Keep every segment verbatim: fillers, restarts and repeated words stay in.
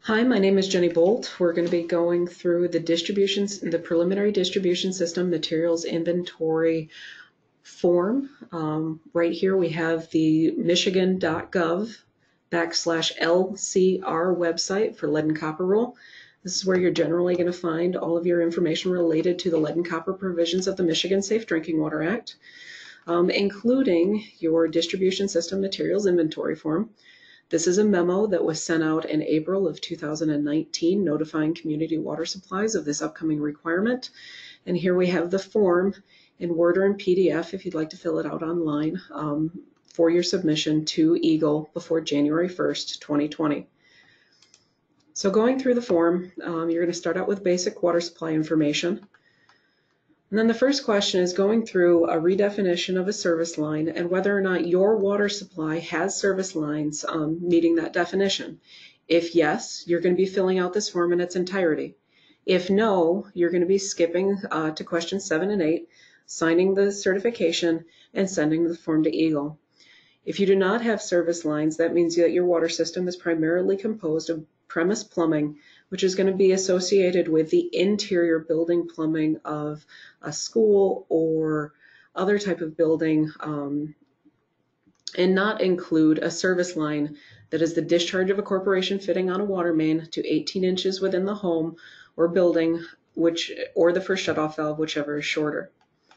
Hi, my name is Jenny Bolt. We're going to be going through the distributions, the preliminary distribution system materials inventory form. Um, right here we have the michigan dot gov backslash L C R website for lead and copper rule. This is where you're generally going to find all of your information related to the lead and copper provisions of the Michigan Safe Drinking Water Act, um, including your distribution system materials inventory form. This is a memo that was sent out in April of two thousand nineteen notifying community water supplies of this upcoming requirement. And here we have the form in Word or in P D F if you'd like to fill it out online um, for your submission to Eagle before January first, twenty twenty. So going through the form, um, you're going to start out with basic water supply information. And then the first question is going through a redefinition of a service line and whether or not your water supply has service lines um, meeting that definition. If yes, you're going to be filling out this form in its entirety. If no, you're going to be skipping uh, to questions seven and eight, signing the certification, and sending the form to Eagle. If you do not have service lines, that means that your water system is primarily composed of premise plumbing, which is going to be associated with the interior building plumbing of a school or other type of building, um, and not include a service line that is the discharge of a corporation fitting on a water main to eighteen inches within the home or building, which or the first shutoff valve, whichever is shorter.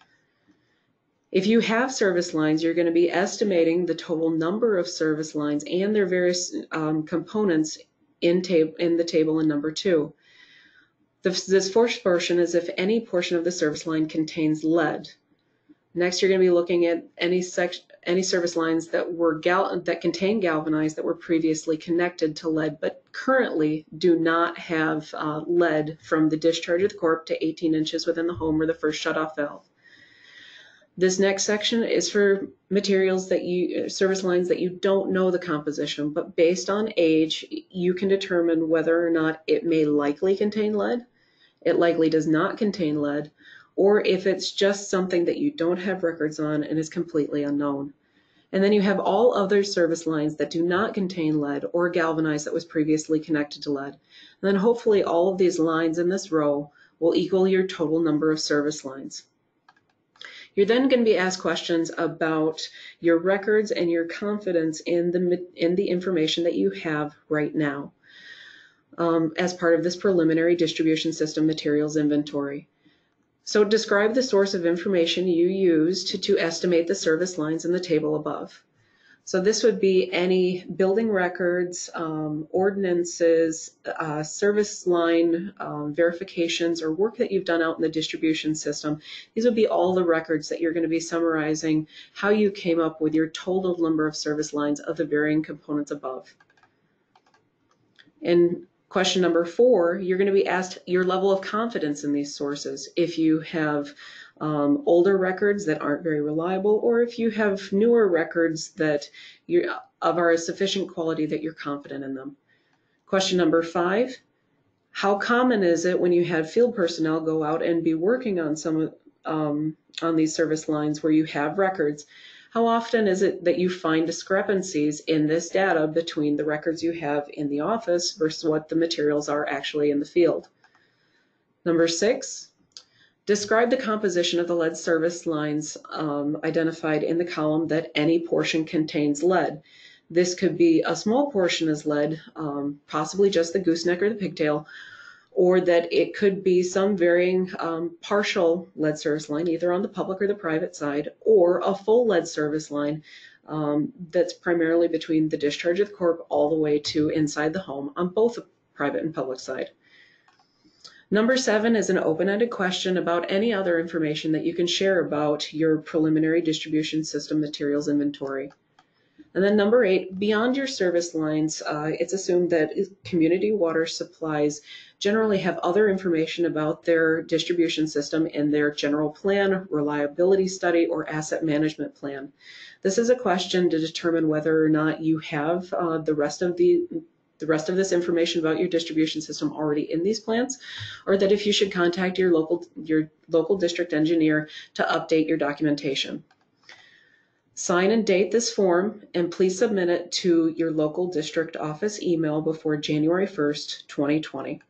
If you have service lines, you're going to be estimating the total number of service lines and their various um, components in, tab in the table in number two. This, this fourth portion is if any portion of the service line contains lead. Next, you're going to be looking at any sec any service lines that were gal that contain galvanized that were previously connected to lead, but currently do not have uh, lead from the discharge of the corp to eighteen inches within the home or the first shutoff valve. This next section is for materials that you, service lines that you don't know the composition, but based on age, you can determine whether or not it may likely contain lead, it likely does not contain lead, or if it's just something that you don't have records on and is completely unknown. And then you have all other service lines that do not contain lead or galvanized that was previously connected to lead. And then hopefully all of these lines in this row will equal your total number of service lines. You're then going to be asked questions about your records and your confidence in the, in the information that you have right now um, as part of this preliminary distribution system materials inventory. So describe the source of information you used to, to estimate the service lines in the table above. So this would be any building records, um, ordinances, uh, service line um, verifications, or work that you've done out in the distribution system. These would be all the records that you're going to be summarizing how you came up with your total number of service lines of the varying components above. And question number four, you're going to be asked your level of confidence in these sources. If you have um, older records that aren't very reliable, or if you have newer records that you of are sufficient quality that you're confident in them. Question number five, how common is it when you have field personnel go out and be working on some um, on these service lines where you have records? How often is it that you find discrepancies in this data between the records you have in the office versus what the materials are actually in the field? Number six, describe the composition of the lead service lines um, identified in the column that any portion contains lead. This could be a small portion as lead, um, possibly just the gooseneck or the pigtail, or that it could be some varying um, partial lead service line, either on the public or the private side, or a full lead service line um, that's primarily between the discharge of the corp all the way to inside the home on both the private and public side. Number seven is an open-ended question about any other information that you can share about your preliminary distribution system materials inventory. And then number eight, beyond your service lines, uh, it's assumed that community water supplies generally have other information about their distribution system in their general plan, reliability study, or asset management plan. This is a question to determine whether or not you have uh, the rest of the the rest of this information about your distribution system already in these plans, or that if you should contact your local your local district engineer to update your documentation. Sign and date this form, and please submit it to your local district office email before January first, twenty twenty.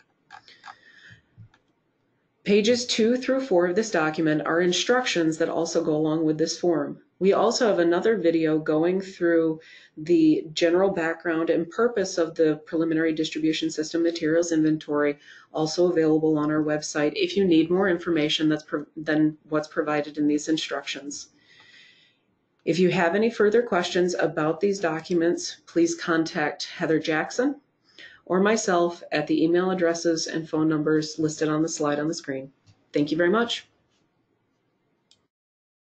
Pages two through four of this document are instructions that also go along with this form. We also have another video going through the general background and purpose of the preliminary distribution system materials inventory, also available on our website if you need more information that's pro- than what's provided in these instructions. If you have any further questions about these documents, please contact Heather Jackson or myself at the email addresses and phone numbers listed on the slide on the screen. Thank you very much.